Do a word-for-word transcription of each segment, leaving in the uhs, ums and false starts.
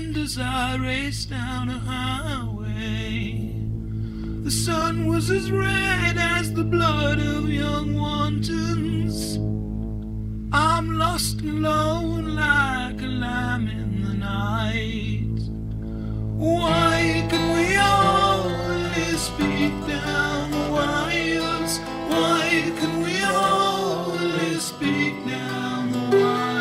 wind as I raced down a highway. The sun was as red as the blood of young wantons. I'm lost and alone like a lamb in the night. Why can we only speak down the wires? Why can we only speak down the wires?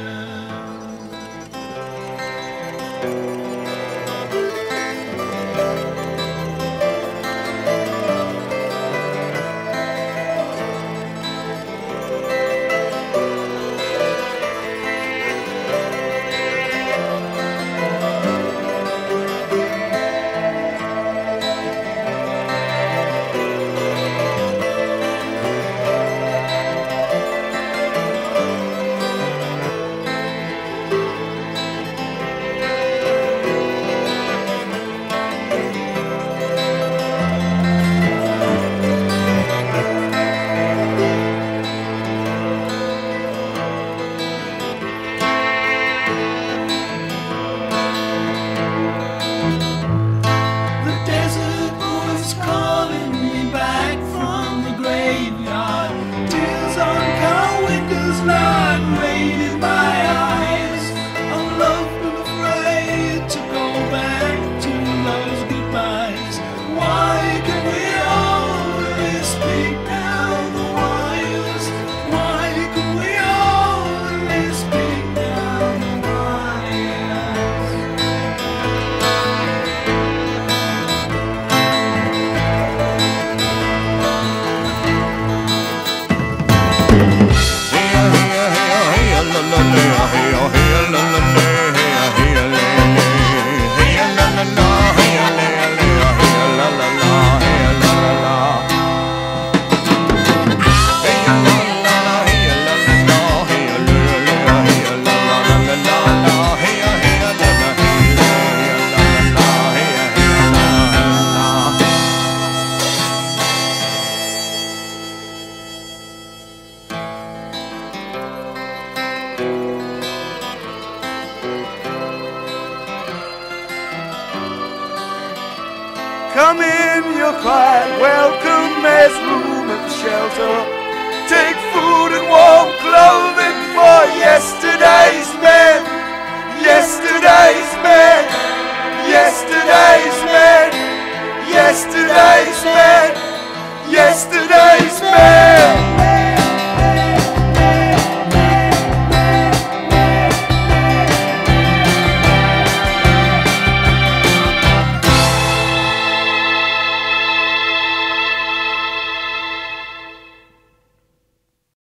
Come in, you're quite welcome. There's room and shelter. Take food and warm clothing for yesterday.